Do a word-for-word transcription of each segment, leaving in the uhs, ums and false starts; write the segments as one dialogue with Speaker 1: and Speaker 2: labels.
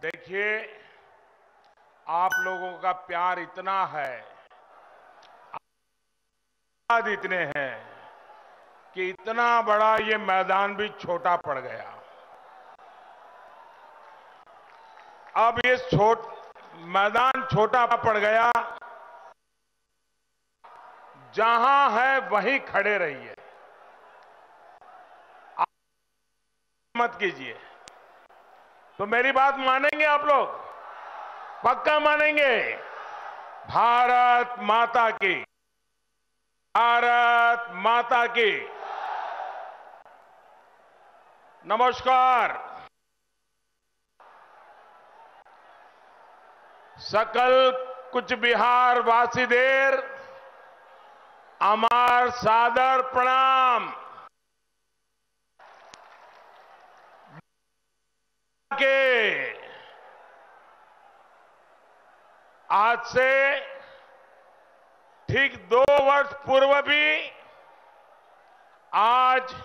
Speaker 1: देखिए, आप लोगों का प्यार इतना है, आशीर्वाद इतने हैं कि इतना बड़ा ये मैदान भी छोटा पड़ गया। अब ये छोट मैदान छोटा पड़ गया, जहां है वहीं खड़े रहिए, मत कीजिए। तो मेरी बात मानेंगे आप लोग? पक्का मानेंगे? भारत माता की, भारत माता की नमस्कार। सकल कुछ बिहार वासीदेर अमार सादर प्रणाम। के आज से ठीक दो वर्ष पूर्व भी आज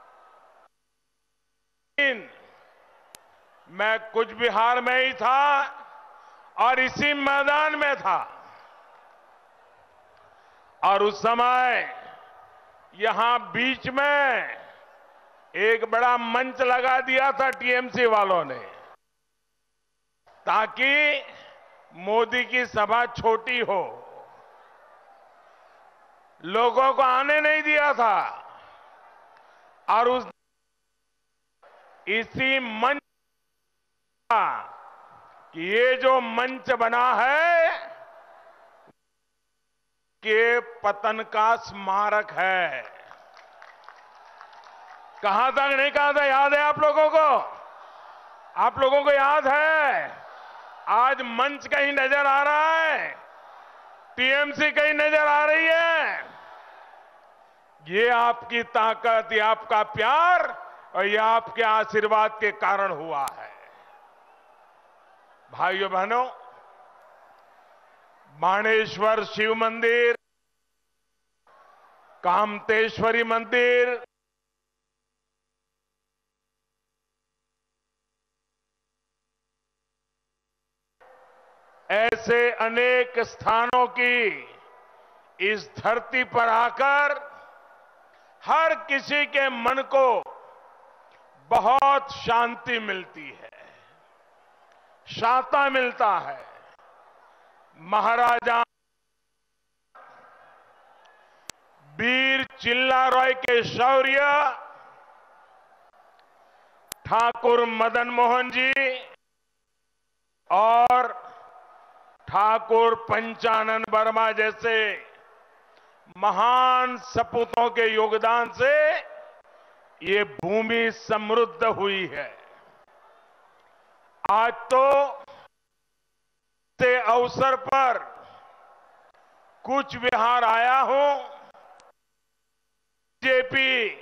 Speaker 1: मैं कुछ बिहार में ही था और इसी मैदान में था, और उस समय यहां बीच में एक बड़ा मंच लगा दिया था टीएमसी वालों ने, ताकि मोदी की सभा छोटी हो, लोगों को आने नहीं दिया था। और उस इसी मंच कि ये जो मंच बना है के पतन का स्मारक है। कहा था नहीं कहा था, याद है आप लोगों को? आप लोगों को याद है? आज मंच कहीं नजर आ रहा है, टीएमसी कहीं नजर आ रही है। ये आपकी ताकत, ये आपका प्यार और ये आपके आशीर्वाद के कारण हुआ है। भाइयों बहनों, बाणेश्वर शिव मंदिर, कामतेश्वरी मंदिर, ऐसे अनेक स्थानों की इस धरती पर आकर हर किसी के मन को बहुत शांति मिलती है, शांता मिलता है। महाराजा वीर चिल्ला रॉय के शौर्य, ठाकुर मदन मोहन जी और ठाकुर पंचानन वर्मा जैसे महान सपूतों के योगदान से ये भूमि समृद्ध हुई है। आज तो से अवसर पर कुछ बिहार आया हूं। बीजेपी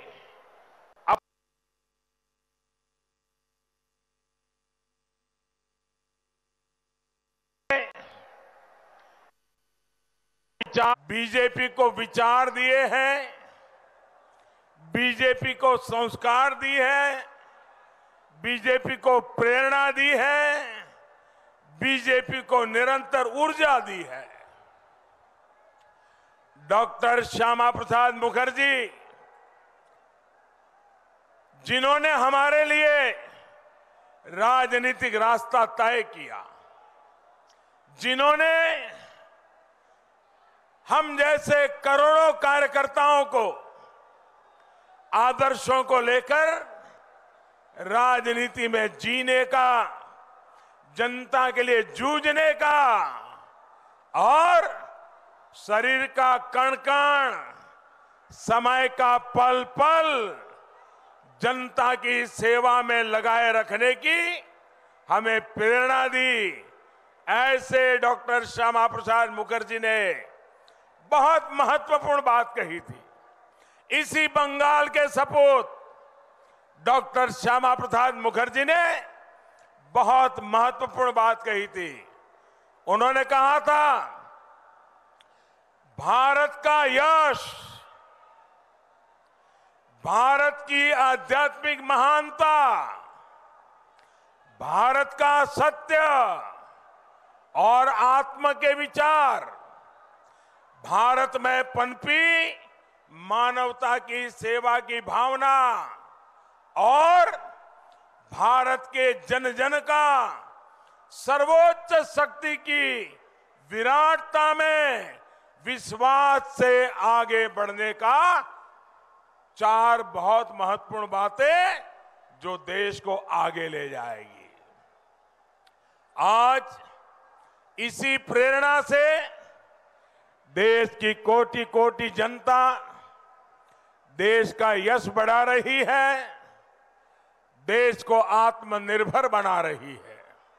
Speaker 1: बीजेपी को विचार दिए हैं, बीजेपी को संस्कार दी है, बीजेपी को प्रेरणा दी है, बीजेपी को निरंतर ऊर्जा दी है। डॉक्टर श्यामा प्रसाद मुखर्जी, जिन्होंने हमारे लिए राजनीतिक रास्ता तय किया, जिन्होंने हम जैसे करोड़ों कार्यकर्ताओं को आदर्शों को लेकर राजनीति में जीने का, जनता के लिए जूझने का और शरीर का कण कण, समय का पल पल जनता की सेवा में लगाए रखने की हमें प्रेरणा दी। ऐसे डॉक्टर श्यामा प्रसाद मुखर्जी ने बहुत महत्वपूर्ण बात कही थी। इसी बंगाल के सपूत डॉक्टर श्यामा प्रसाद मुखर्जी ने बहुत महत्वपूर्ण बात कही थी। उन्होंने कहा था, भारत का यश, भारत की आध्यात्मिक महानता, भारत का सत्य और आत्म के विचार, भारत में पनपी मानवता की सेवा की भावना और भारत के जन जन का सर्वोच्च शक्ति की विराटता में विश्वास से आगे बढ़ने का चार बहुत महत्वपूर्ण बातें जो देश को आगे ले जाएगी। आज इसी प्रेरणा से देश की कोटि कोटि जनता देश का यश बढ़ा रही है, देश को आत्मनिर्भर बना रही है।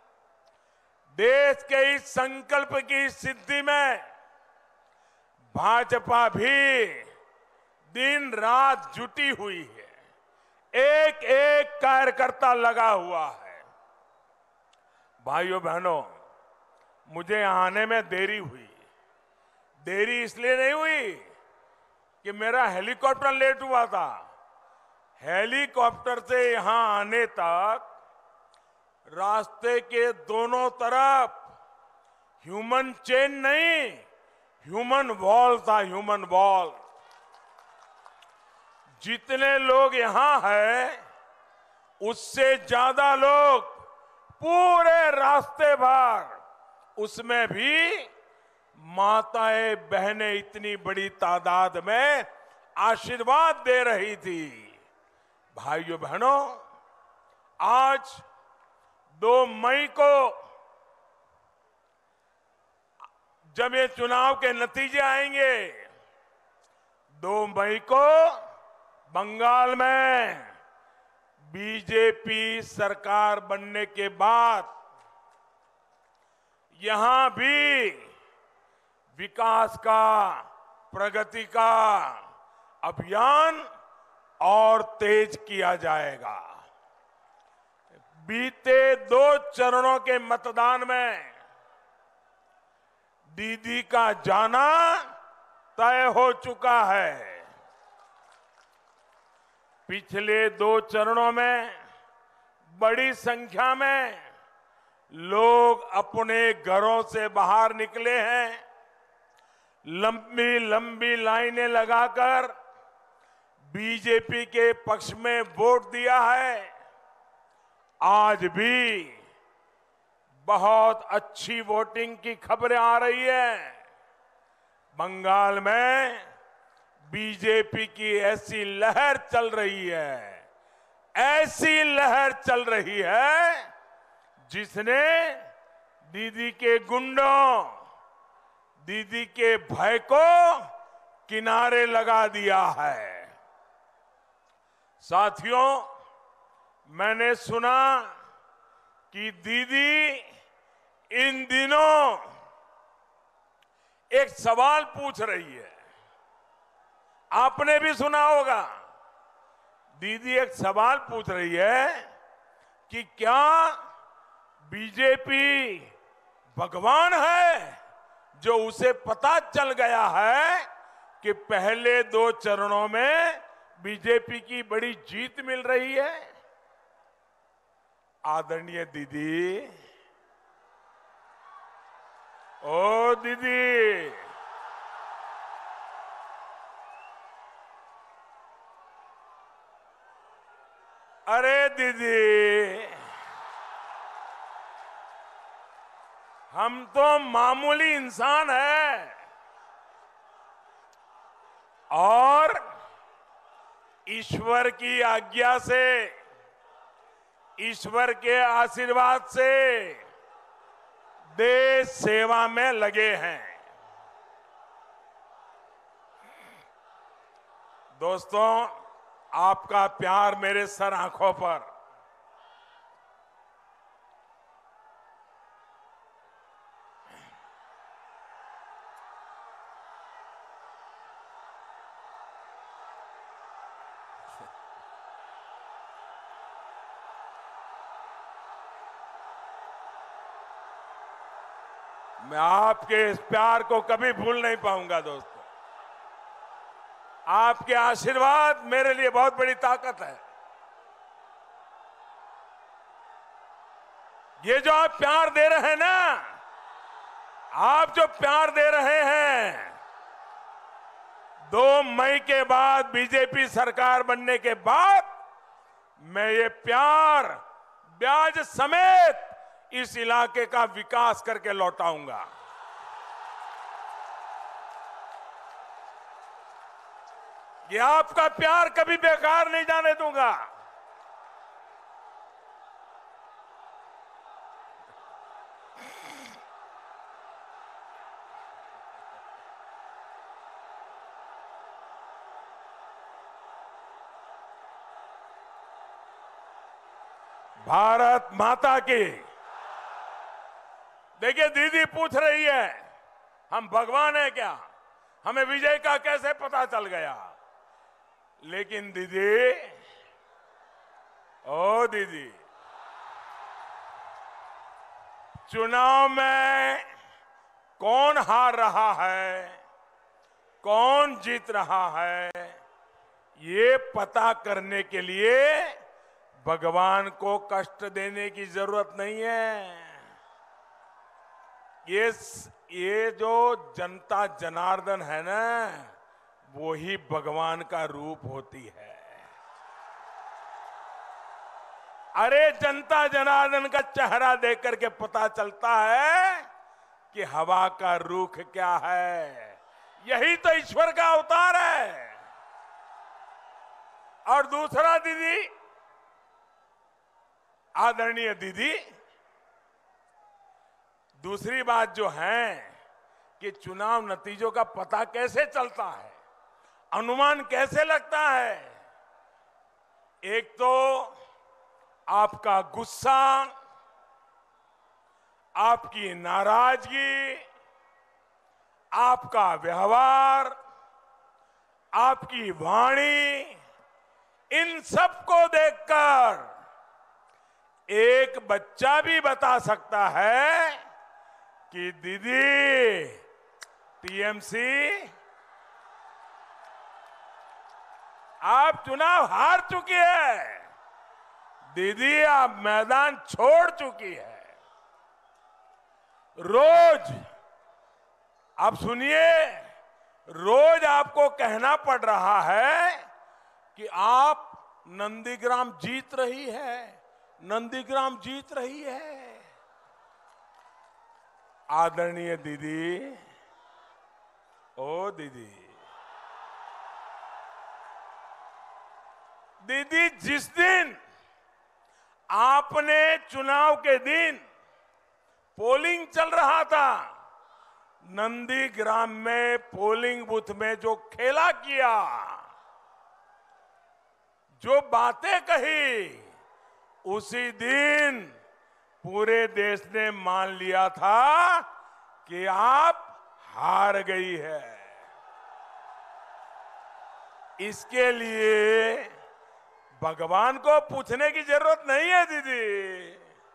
Speaker 1: देश के इस संकल्प की सिद्धि में भाजपा भी दिन रात जुटी हुई है, एक एक कार्यकर्ता लगा हुआ है। भाइयों बहनों, मुझे यहां आने में देरी हुई। देरी इसलिए नहीं हुई कि मेरा हेलीकॉप्टर लेट हुआ था। हेलीकॉप्टर से यहां आने तक रास्ते के दोनों तरफ ह्यूमन चेन नहीं, ह्यूमन वॉल था, ह्यूमन वॉल। जितने लोग यहां हैं उससे ज्यादा लोग पूरे रास्ते भर, उसमें भी माताएं बहनें इतनी बड़ी तादाद में आशीर्वाद दे रही थी। भाइयों बहनों, आज दो मई को जब ये चुनाव के नतीजे आएंगे, दो मई को बंगाल में बीजेपी सरकार बनने के बाद यहां भी विकास का, प्रगति का अभियान और तेज किया जाएगा। बीते दो चरणों के मतदान में दीदी का जाना तय हो चुका है। पिछले दो चरणों में बड़ी संख्या में लोग अपने घरों से बाहर निकले हैं, लंबी लंबी लाइनें लगाकर बीजेपी के पक्ष में वोट दिया है। आज भी बहुत अच्छी वोटिंग की खबरें आ रही है। बंगाल में बीजेपी की ऐसी लहर चल रही है, ऐसी लहर चल रही है जिसने दीदी के गुंडों, दीदी के भय को किनारे लगा दिया है। साथियों, मैंने सुना कि दीदी इन दिनों एक सवाल पूछ रही है। आपने भी सुना होगा, दीदी एक सवाल पूछ रही है कि क्या बीजेपी भगवान है जो उसे पता चल गया है कि पहले दो चरणों में बीजेपी की बड़ी जीत मिल रही है। आदरणीय दीदी, ओ दीदी, अरे दीदी, हम तो मामूली इंसान हैं और ईश्वर की आज्ञा से, ईश्वर के आशीर्वाद से देश सेवा में लगे हैं। दोस्तों, आपका प्यार मेरे सर आंखों पर, मैं आपके इस प्यार को कभी भूल नहीं पाऊंगा। दोस्तों, आपके आशीर्वाद मेरे लिए बहुत बड़ी ताकत है। ये जो आप प्यार दे रहे हैं ना, आप जो प्यार दे रहे हैं, दो मई के बाद बीजेपी सरकार बनने के बाद मैं ये प्यार ब्याज समेत इस इलाके का विकास करके लौटाऊंगा। ये आपका प्यार कभी बेकार नहीं जाने दूंगा। भारत माता की। देखिए, दीदी पूछ रही है हम भगवान है क्या, हमें विजय का कैसे पता चल गया। लेकिन दीदी, ओ दीदी, चुनाव में कौन हार रहा है, कौन जीत रहा है, ये पता करने के लिए भगवान को कष्ट देने की जरूरत नहीं है। ये ये जो जनता जनार्दन है ना, वो ही भगवान का रूप होती है। अरे जनता जनार्दन का चेहरा देख करके पता चलता है कि हवा का रुख क्या है। यही तो ईश्वर का अवतार है। और दूसरा दीदी, आदरणीय दीदी, दूसरी बात जो है कि चुनाव नतीजों का पता कैसे चलता है, अनुमान कैसे लगता है। एक तो आपका गुस्सा, आपकी नाराजगी, आपका व्यवहार, आपकी वाणी, इन सबको देखकर एक बच्चा भी बता सकता है कि दीदी टीएमसी आप चुनाव हार चुकी है, दीदी आप मैदान छोड़ चुकी है। रोज आप सुनिए, रोज आपको कहना पड़ रहा है कि आप नंदीग्राम जीत रही है, नंदीग्राम जीत रही है। आदरणीय दीदी, ओ दीदी, दीदी जिस दिन आपने चुनाव के दिन पोलिंग चल रहा था, नंदीग्राम में पोलिंग बूथ में जो खेला किया, जो बातें कही, उसी दिन पूरे देश ने मान लिया था कि आप हार गई है। इसके लिए भगवान को पूछने की जरूरत नहीं है दीदी।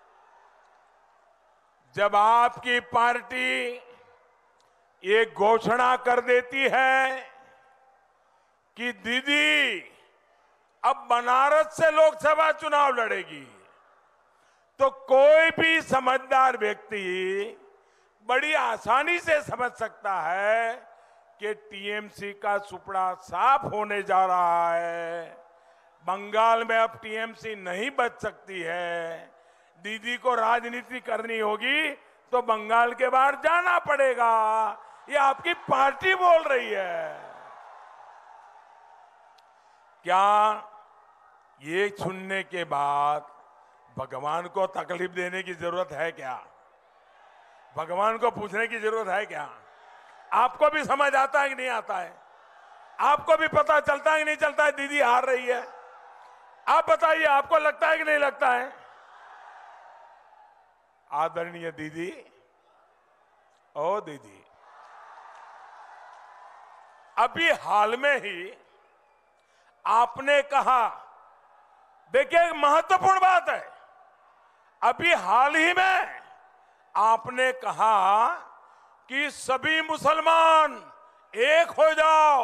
Speaker 1: जब आपकी पार्टी ये घोषणा कर देती है कि दीदी अब बनारस से लोकसभा चुनाव लड़ेगी, तो कोई भी समझदार व्यक्ति बड़ी आसानी से समझ सकता है कि टीएमसी का सुपड़ा साफ होने जा रहा है। बंगाल में अब टीएमसी नहीं बच सकती है। दीदी को राजनीति करनी होगी तो बंगाल के बाहर जाना पड़ेगा। ये आपकी पार्टी बोल रही है। क्या ये सुनने के बाद भगवान को तकलीफ देने की जरूरत है क्या? भगवान को पूछने की जरूरत है क्या? आपको भी समझ आता है कि नहीं आता है? आपको भी पता चलता है कि नहीं चलता है दीदी हार रही है? आप बताइए, आपको लगता है कि नहीं लगता है? आदरणीय दीदी, ओ दीदी, अभी हाल में ही आपने कहा, देखिए एक महत्वपूर्ण बात है, अभी हाल ही में आपने कहा कि सभी मुसलमान एक हो जाओ,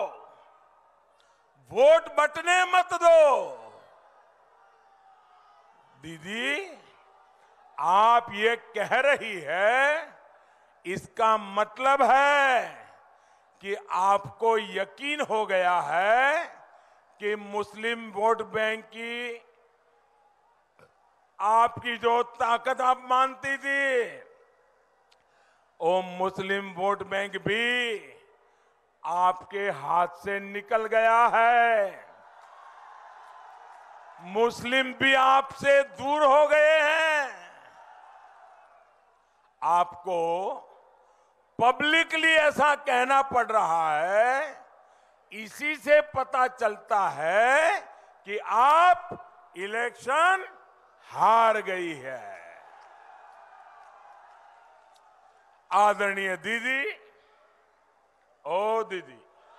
Speaker 1: वोट बंटने मत दो। दीदी, आप ये कह रही है, इसका मतलब है कि आपको यकीन हो गया है कि मुस्लिम वोट बैंक की आपकी जो ताकत आप मानती थी, वो मुस्लिम वोट बैंक भी आपके हाथ से निकल गया है। मुस्लिम भी आपसे दूर हो गए हैं। आपको पब्लिकली ऐसा कहना पड़ रहा है, इसी से पता चलता है कि आप इलेक्शन हार गई है। आदरणीय दीदी, ओ दीदी,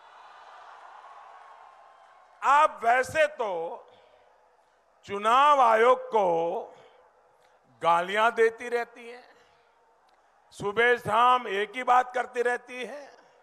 Speaker 1: आप वैसे तो चुनाव आयोग को गालियां देती रहती हैं, सुबह शाम एक ही बात करती रहती है,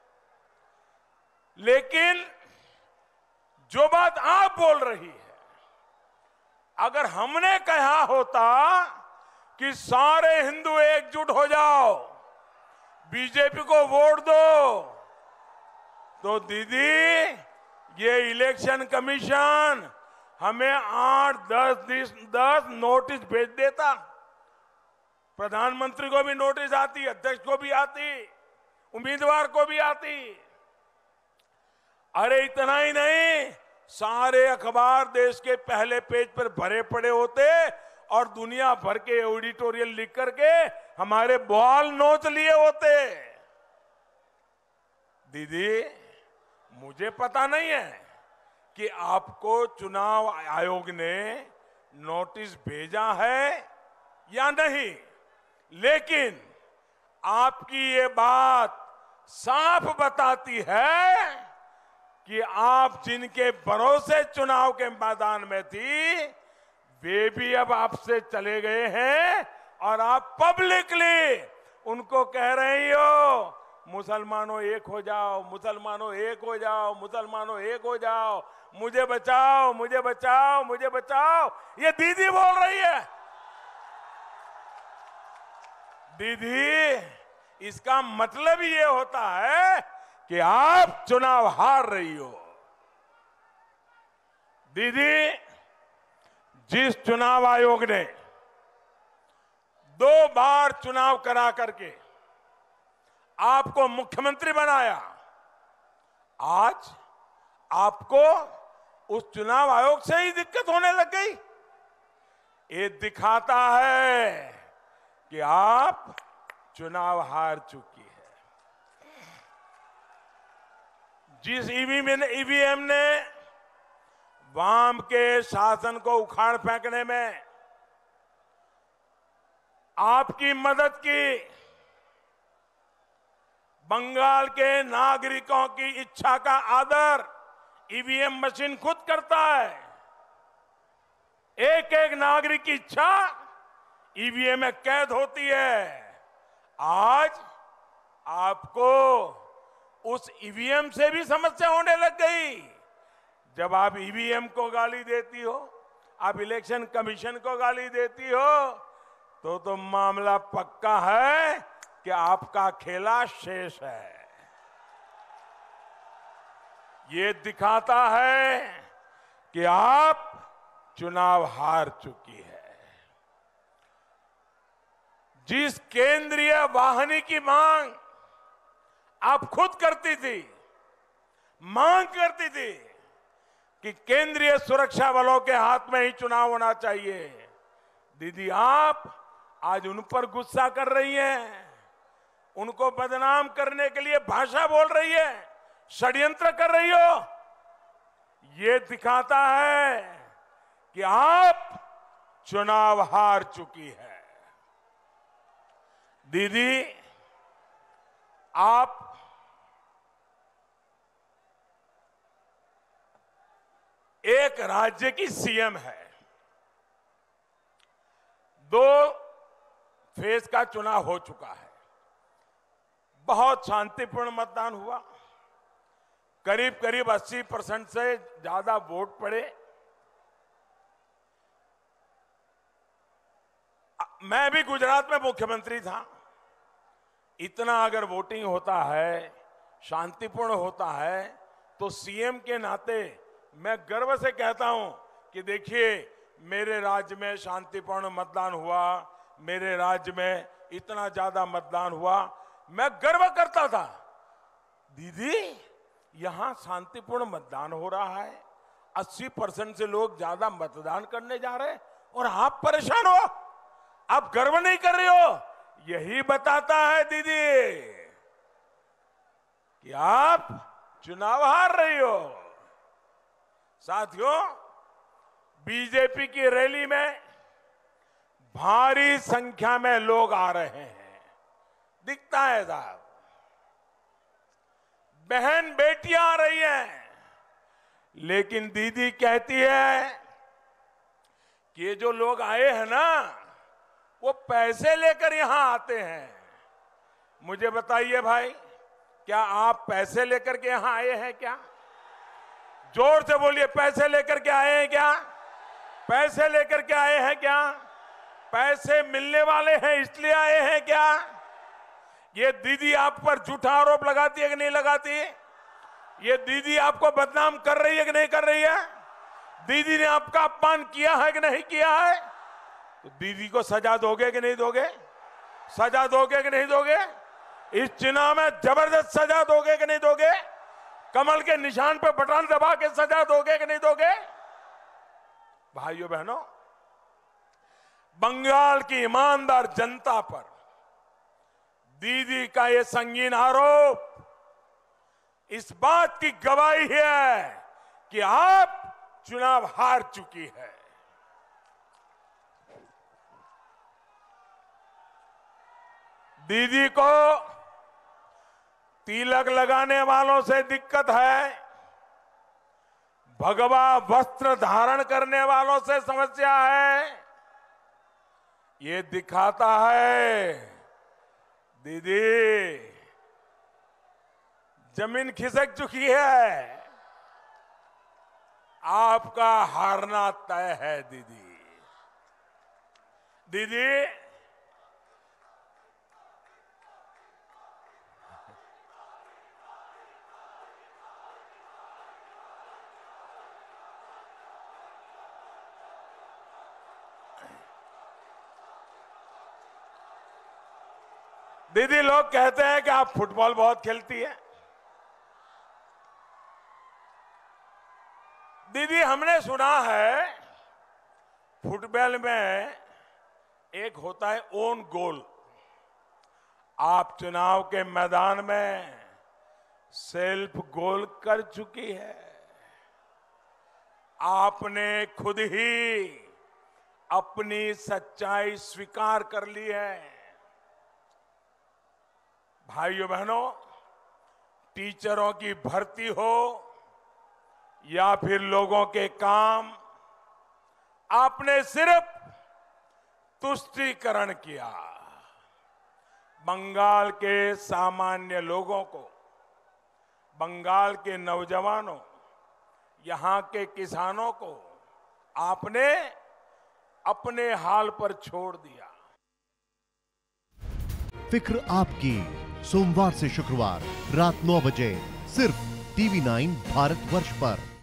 Speaker 1: लेकिन जो बात आप बोल रही है, अगर हमने कहा होता कि सारे हिंदू एकजुट हो जाओ, बीजेपी को वोट दो, तो दीदी ये इलेक्शन कमीशन हमें आठ दस दस नोटिस भेज देता। प्रधानमंत्री को भी नोटिस आती, अध्यक्ष को भी आती, उम्मीदवार को भी आती। अरे इतना ही नहीं, सारे अखबार देश के पहले पेज पर भरे पड़े होते और दुनिया भर के एडिटोरियल लिख करके हमारे बाल नोच लिए होते। दीदी, मुझे पता नहीं है कि आपको चुनाव आयोग ने नोटिस भेजा है या नहीं, लेकिन आपकी ये बात साफ बताती है कि आप जिनके भरोसे चुनाव के मैदान में थी, वे भी अब आपसे चले गए हैं और आप पब्लिकली उनको कह रही हो, मुसलमानों एक हो जाओ, मुसलमानों एक हो जाओ, मुसलमानों एक हो जाओ, मुझे बचाओ, मुझे बचाओ, मुझे बचाओ। ये दीदी बोल रही है। दीदी, इसका मतलब ये होता है कि आप चुनाव हार रही हो। दीदी, जिस चुनाव आयोग ने दो बार चुनाव करा करके आपको मुख्यमंत्री बनाया, आज आपको उस चुनाव आयोग से ही दिक्कत होने लग गई। ये दिखाता है कि आप चुनाव हार चुकी है। जिस ईवीएम ने वाम के शासन को उखाड़ फेंकने में आपकी मदद की, बंगाल के नागरिकों की इच्छा का आदर ईवीएम मशीन खुद करता है। एक एक नागरिक की इच्छा ईवीएम में कैद होती है। आज आपको उस ईवीएम से भी समस्या होने लग गई। जब आप ईवीएम को गाली देती हो, आप इलेक्शन कमीशन को गाली देती हो, तो तो मामला पक्का है कि आपका खेला शेष है। ये दिखाता है कि आप चुनाव हार चुकी है। जिस केंद्रीय वाहिनी की मांग आप खुद करती थी, मांग करती थी कि केंद्रीय सुरक्षा बलों के हाथ में ही चुनाव होना चाहिए, दीदी आप आज उन पर गुस्सा कर रही हैं, उनको बदनाम करने के लिए भाषा बोल रही है, षड्यंत्र कर रही हो। ये दिखाता है कि आप चुनाव हार चुकी है। दीदी, आप एक राज्य की सीएम है। दो फेज का चुनाव हो चुका है। बहुत शांतिपूर्ण मतदान हुआ। करीब करीब अस्सी परसेंट से ज्यादा वोट पड़े। मैं भी गुजरात में मुख्यमंत्री था। इतना अगर वोटिंग होता है, शांतिपूर्ण होता है, तो सीएम के नाते मैं गर्व से कहता हूं कि देखिए मेरे राज्य में शांतिपूर्ण मतदान हुआ, मेरे राज्य में इतना ज्यादा मतदान हुआ। मैं गर्व करता था, दीदी यहां शांतिपूर्ण मतदान हो रहा है, अस्सी परसेंट से लोग ज्यादा मतदान करने जा रहे हैं और आप परेशान हो, आप गर्व नहीं कर रहे हो। यही बताता है दीदी कि आप चुनाव हार रही हो। साथियों, बीजेपी की रैली में भारी संख्या में लोग आ रहे हैं, दिखता है साहब। बहन बेटियां आ रही हैं, लेकिन दीदी कहती है कि ये जो लोग आए हैं ना, वो पैसे लेकर यहां आते हैं। मुझे बताइए भाई, क्या आप पैसे लेकर के यहां आए हैं क्या? जोर से बोलिए, पैसे लेकर के आए हैं क्या? पैसे लेकर के आए हैं क्या? पैसे मिलने वाले हैं इसलिए आए हैं क्या? ये दीदी आप पर झूठा आरोप लगाती है कि नहीं लगाती? ये दीदी आपको बदनाम कर रही है कि नहीं कर रही है? दीदी ने आपका अपमान किया है कि नहीं किया है? तो दीदी को सजा दोगे कि नहीं दोगे? सजा दोगे कि नहीं दोगे? इस चुनाव में जबरदस्त सजा दोगे कि नहीं दोगे? कमल के निशान पे बटन दबा के सजा दोगे कि नहीं दोगे? भाइयों बहनों, बंगाल की ईमानदार जनता पर दीदी का ये संगीन आरोप इस बात की गवाही है कि आप चुनाव हार चुकी है। दीदी को तिलक लगाने वालों से दिक्कत है, भगवा वस्त्र धारण करने वालों से समस्या है। ये दिखाता है दीदी जमीन खिसक चुकी है, आपका हारना तय है। दीदी दीदी दीदी लोग कहते हैं कि आप फुटबॉल बहुत खेलती है। दीदी हमने सुना है फुटबॉल में एक होता है ओन गोल। आप चुनाव के मैदान में सेल्फ गोल कर चुकी है। आपने खुद ही अपनी सच्चाई स्वीकार कर ली है। भाइयों बहनों, टीचरों की भर्ती हो या फिर लोगों के काम, आपने सिर्फ तुष्टीकरण किया। बंगाल के सामान्य लोगों को, बंगाल के नौजवानों, यहां के किसानों को आपने अपने हाल पर छोड़ दिया।
Speaker 2: फिक्र आपकी, सोमवार से शुक्रवार रात नौ बजे सिर्फ टीवी नाइन भारतवर्ष पर।